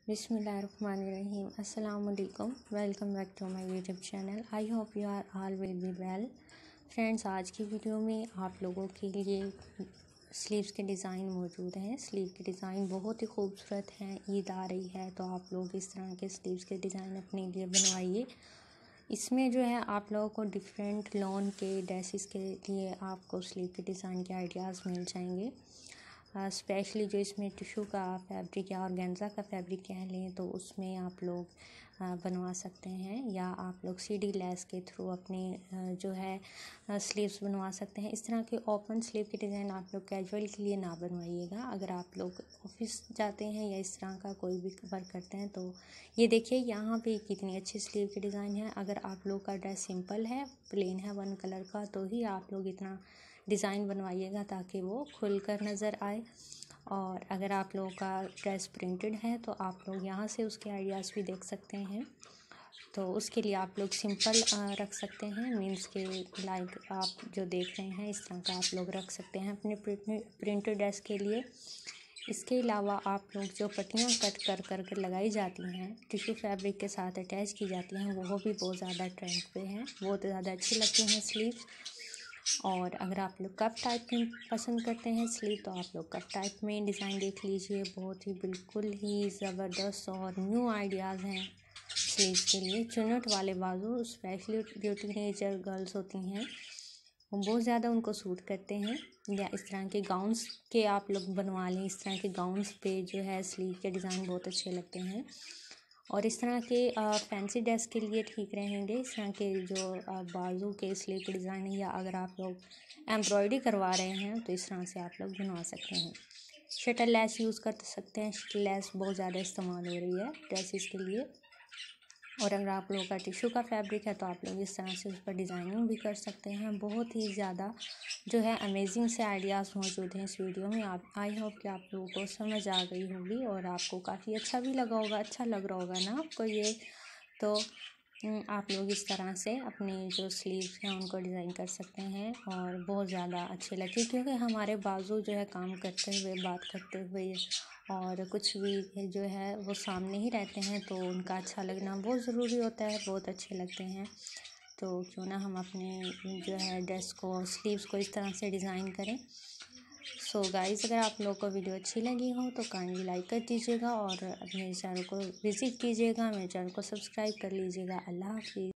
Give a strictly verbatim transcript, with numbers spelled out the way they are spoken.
बिस्मिल्लाहिर्रहमानिर्रहीम अस्सलाम वालेकुम। Welcome back to my YouTube channel. I hope you are all will be well. Friends, आज की वीडियो में आप लोगों के लिए स्लीव्स के डिज़ाइन मौजूद हैं। स्लीव के डिज़ाइन बहुत ही खूबसूरत हैं। ईद आ रही है तो आप लोग इस तरह के स्लीव्स के डिज़ाइन अपने लिए बनवाइए। इसमें जो है आप लोगों को डिफरेंट लॉन के ड्रेसेस के लिए आपको स्लीव के डिज़ाइन के आइडियाज़ मिल जाएंगे। स्पेशली uh, जो इसमें टिशू का फैब्रिक या ऑर्गेन्जा का फैब्रिक कह लें तो उसमें आप लोग uh, बनवा सकते हैं, या आप लोग सीडी लेस के थ्रू अपने uh, जो है स्लीव्स uh, बनवा सकते हैं। इस तरह के ओपन स्लीव के डिज़ाइन आप लोग कैजुअल के लिए ना बनवाइएगा। अगर आप लोग ऑफिस जाते हैं या इस तरह का कोई भी वर्क करते हैं तो ये देखिए यहाँ पे कितनी अच्छी स्लीव के डिज़ाइन है। अगर आप लोग का ड्रेस सिंपल है, प्लेन है, वन कलर का, तो ही आप लोग इतना डिज़ाइन बनवाइएगा ताकि वो खुलकर नज़र आए। और अगर आप लोगों का ड्रेस प्रिंटेड है तो आप लोग यहाँ से उसके आइडियाज़ भी देख सकते हैं। तो उसके लिए आप लोग सिंपल रख सकते हैं, मींस के लाइक आप जो देख रहे हैं इस तरह का आप लोग रख सकते हैं अपने प्रिंटेड ड्रेस के लिए। इसके अलावा आप लोग जो पट्टियाँ कट कर कर कर लगाई जाती हैं, टिश्यू फैब्रिक के साथ अटैच की जाती हैं, वो भी बहुत ज़्यादा ट्रेंड पे हैं, बहुत ज़्यादा अच्छी लगती हैं स्लीव्स। और अगर आप लोग कप टाइप में पसंद करते हैं स्लीव तो आप लोग कप टाइप में डिज़ाइन देख लीजिए। बहुत ही बिल्कुल ही ज़बरदस्त और न्यू आइडियाज़ हैं स्लीव के लिए। चुन्नट वाले बाजू स्पेशली जो टीनेजर गर्ल्स होती हैं वो बहुत ज़्यादा उनको सूट करते हैं। या इस तरह के गाउन्स के आप लोग बनवा लें। इस तरह के गाउन्स पे जो है स्लीव के डिज़ाइन बहुत अच्छे लगते हैं और इस तरह के फैंसी ड्रेस के लिए ठीक रहेंगे। इस तरह के जो बाजू के स्लीव के डिज़ाइन है, या अगर आप लोग एम्ब्रॉयडरी करवा रहे हैं तो इस तरह से आप लोग बनवा सकते हैं। शटल लेस यूज़ कर सकते हैं। शटल लेस बहुत ज़्यादा इस्तेमाल हो रही है ड्रेसेस के लिए। और अगर आप लोगों का टिश्यू का फैब्रिक है तो आप लोग इस तरह से उस पर डिज़ाइनिंग भी कर सकते हैं। बहुत ही ज़्यादा जो है अमेजिंग से आइडियाज़ मौजूद हैं इस वीडियो में। आप आई होप कि आप लोगों को समझ आ गई होगी और आपको काफ़ी अच्छा भी लगा होगा, अच्छा लग रहा होगा ना आपको ये। तो आप लोग इस तरह से अपने जो स्लीव्स हैं उनको डिज़ाइन कर सकते हैं और बहुत ज़्यादा अच्छे लगते हैं, क्योंकि हमारे बाजू जो है काम करते हुए, बात करते हुए और कुछ भी जो है वो सामने ही रहते हैं, तो उनका अच्छा लगना बहुत ज़रूरी होता है, बहुत अच्छे लगते हैं। तो क्यों ना हम अपने जो है ड्रेस को, स्लीव्स को इस तरह से डिज़ाइन करें। सो so गाइस, अगर आप लोगों को वीडियो अच्छी लगी हो तो काइंडली लाइक कर दीजिएगा और मेरे चैनल को विज़िट कीजिएगा, मेरे चैनल को सब्सक्राइब कर लीजिएगा। अल्लाह हाफिज़।